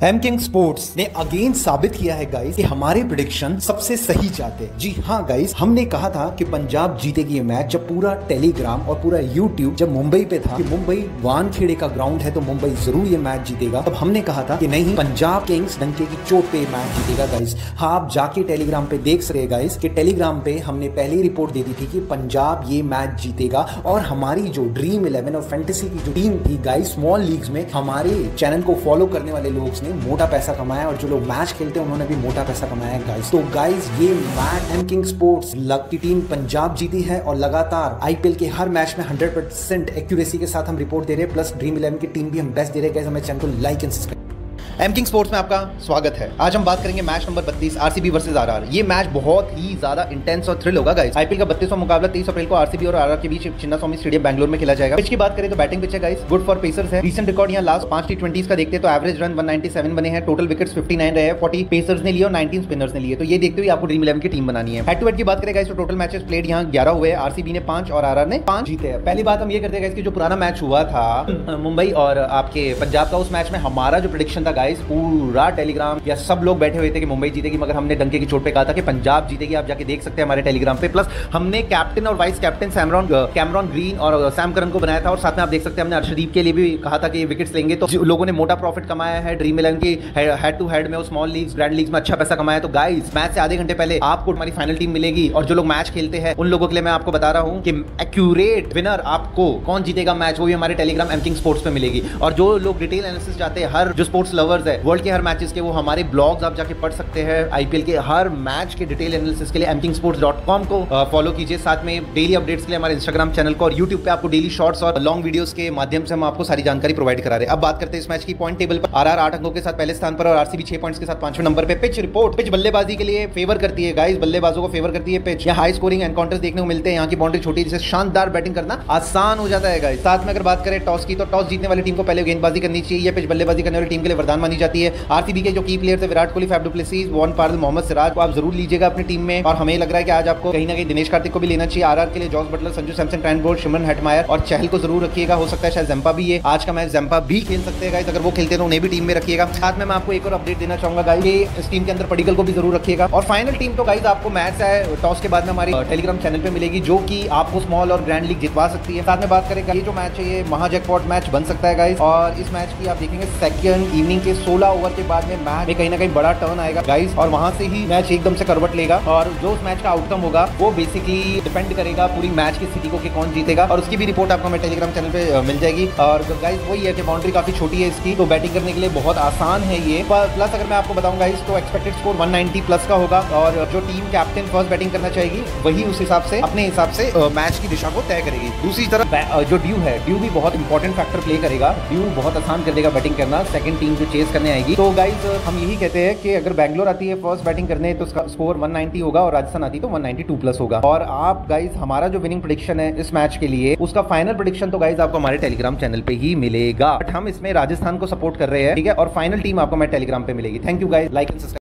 M King Sports ने again साबित किया है गाइस कि हमारे प्रेडिक्शन सबसे सही जाते हैं। जी हाँ गाइस, हमने कहा था कि पंजाब जीतेगी ये मैच जब पूरा टेलीग्राम और पूरा यूट्यूब जब मुंबई पे था कि मुंबई वानखेड़े का ग्राउंड है तो मुंबई जरूर ये मैच जीतेगा। तब हमने कहा था कि नहीं, पंजाब किंग्स डंके की चोट पे मैच जीतेगा गाइस। हाँ, आप जाके टेलीग्राम पे देख सकते गाइस कि टेलीग्राम पे हमने पहले ही रिपोर्ट दे दी थी कि पंजाब ये मैच जीतेगा। और हमारी जो ड्रीम 11 और फैंटेसी की जो टीम थी गाइस स्मॉल लीग्स में, हमारे चैनल को फॉलो करने वाले लोग ने मोटा पैसा कमाया और जो लोग मैच खेलते हैं उन्होंने भी मोटा पैसा कमाया है गाइस। तो गाइस ये मैच एम किंग स्पोर्ट्स लक की टीम पंजाब जीती है और लगातार आईपीएल के हर मैच में 100% एक्यूरेसी के साथ हम रिपोर्ट दे रहे हैं। प्लस ड्रीम 11 की टीम भी हम बेस्ट दे रहे हैं गाइस। हमारे चैनल को like and subscribe. M King Sports में आपका स्वागत है। आज हम बात करेंगे match number 32 RCB versus RR. ये मैच बहुत ही ज्यादा इंटेंस और थ्रिल होगा गाइस। आईपीएल का 32वां मुकाबला 23 अप्रैल को आरसीबी और आरआर के बीच चिन्नास्वामी स्टेडियम बैंगलोर में खेला जाएगा। पिच की बात करें तो बैटिंग पिच है गाइस, गुड फॉर पेसर्स है। रीसेंट रिकॉर्ड यहाँ लास्ट 5 T20s का देखते हैं तो एवरेज रन 197 बने हैं, टोटल विकेट्स 59 रहे हैं, 40 पेसर्स ने लिए और 19 स्पिनर्स ने लिए। तो ये देखते हुए आपको ड्रीम 11 की टीम बनानी है। हेड टू हेड की बात करें गाइस तो टोटल मैचेस प्लेड यहाँ 11 हुए हैं। आरसीबी ने 5 और आरआर ने 5 जीते हैं। पहली बात हम ये करते हैं गाइस कि जो पुराना मैच हुआ था मुंबई और आपके पंजाब का, उस मैच में हमारा जो प्रेडिक्शन था गाइस, पूरा टेलीग्राम या सब लोग बैठे हुए थे कि मुंबई जीतेगी, मगर हमने डंके की चोट पे कहा था कि पंजाब जीतेगी। आप जाके देख सकते हैं हमारे टेलीग्राम पे। प्लस हमने कैप्टन और वाइस कैप्टन कैमरॉन ग्रीन और सैम करन को बनाया था और साथ में आप देख सकते हैं हमने अर्शदीप के लिए भी कहा था कि विकेट्स लेंगे। तो लोगों ने मोटा प्रॉफिट कमाया है ड्रीम 11 की हेड टू हेड में, स्मॉल लीग्स ग्रैंड लीग्स में अच्छा पैसा कमाया। तो गाइस मैच से आधे घंटे पहले आपको हमारी फाइनल टीम मिलेगी और जो लोग मैच खेलते हैं उन लोगों के लिए मैं आपको बता रहा हूं कि एक्यूरेट विनर आपको कौन जीतेगा मैच, वो भी हमारे टेलीग्राम एम किंग स्पोर्ट्स पे मिलेगी। और जो लोग डिटेल एनालिसिस चाहते हैं, हर जो स्पोर्ट्स लवर्स है वर्ल्ड के हर मैचेस के, वो हमारे ब्लॉग्स आप जाके पढ़ सकते हैं। आईपीएल के हर मैच के डिटेल एनालिसिस के लिए mkingsports.com को फॉलो कीजिए। साथ में डेली अपडेट्स के लिए हमारे इंस्टाग्राम चैनल को और यूट्यूब पे आपको डेली शॉर्ट्स और लॉन्ग वीडियोस के माध्यम से हम आपको सारी जानकारी प्रोवाइड करा रहे हैं। अब बात करते हैं इस मैच की पॉइंट टेबल पर। आरआर 8 अंकों के साथ पहले स्थान पर और आरसीबी 6 पॉइंट्स के साथ 5वें नंबर पे। पिच रिपोर्ट, पिच बल्लेबाजी के लिए फेवर करती है गाइस, बल्लेबाजों को फेवर करती है पिच। यहाँ हाई स्कोरिंग एनकाउंटर्स देखने को मिलते हैं। यहाँ की बाउंड्री छोटी है जिससे शानदार बैटिंग करना आसान हो जाता है गाइस। साथ में अगर बात करें टॉस की तो टॉस जीतने वाली टीम को पहले गेंदबाजी करनी चाहिए। पिच बल्लेबाजी करने वाली टीम के लिए वरदान मानी जाती है। आरसीबी के जो की प्लेयर्स है Virat Kohli, Faf du Plessis, Wayne Parnell, Mohammed Siraj को आप जरूर लीजिएगा अपनी टीम में। और हमें लग रहा है कि आज आपको कहीं ना कहीं दिनेश कार्तिक को भी लेना चाहिए। आरआर के लिए Jos Buttler, Sanju Samson, Trent Boult, Shimron Hetmyer और चहल को जरूर रखिएगा। हो सकता है शायद जंपा भी, ये आज का मैच जंपा भी खेल सकते हैं गाइस। अगर वो खेलते हैं तो उन्हें भी टीम में रखिएगा। साथ में मैं आपको एक और अपडेट देना चाहूंगा गाइस, इस टीम के अंदर पडिक्कल को भी जरूर रखिएगा। और फाइनल टीम तो गाइस आपको मैच है टॉस के बाद में हमारी टेलीग्राम चैनल पे मिलेगी, जो कि आपको स्मॉल और ग्रैंड लीग जितवा सकती है। साथ में बात करें ये जो मैच है ये महा जैकपॉट मैच बन सकता है गाइस। और इस मैच की आप देखेंगे सेकंड इवनिंग के 16 ओवर के बाद में मैच में कहीं ना कहीं बड़ा टर्न आएगा गाइस और वहां से ही मैच एकदम से करवट लेगा। और जो उस मैच का आउटकम होगा वो बेसिकली डिपेंड करेगा पूरी मैच की स्थिति को कि कौन जीतेगा। और उसकी भी रिपोर्ट आपको हमारे टेलीग्राम चैनल पे मिल जाएगी। और गाइस वही है कि बाउंड्री काफी छोटी है इसकी, तो बैटिंग करने के लिए बहुत आसान है ये। प्लस अगर मैं आपको बताऊं गाइस तो एक्सपेक्टेड स्कोर 190 प्लस का होगा। और जो टीम कैप्टन फर्स्ट बैटिंग करना चाहेगी वही उस हिसाब से अपने हिसाब से मैच की दिशा को तय करेगी। दूसरी तरफ जो ड्यू है, ड्यू भी बहुत इंपॉर्टेंट फैक्टर प्ले करेगा। ड्यू बहुत आसान कर देगा बैटिंग करना, सेकंड टीम जो चेस करने आएगी। तो गाइस हम यही कहते हैं कि अगर बैंगलोर आती है फर्स्ट बैटिंग करने तो उसका स्कोर 190 होगा और राजस्थान आती तो 192 प्लस होगा। और आप गाइस हमारा जो विनिंग प्रेडिक्शन है इस मैच के लिए, उसका फाइनल प्रेडिक्शन तो गाइस आपको हमारे टेलीग्राम चैनल पे ही मिलेगा। बट हम इसमें राजस्थान को सपोर्ट कर रहे हैं, ठीक है। और फाइनल टीम आपको हमारे टेलीग्राम पे मिलेगी। Thank you guys, like and subscribe.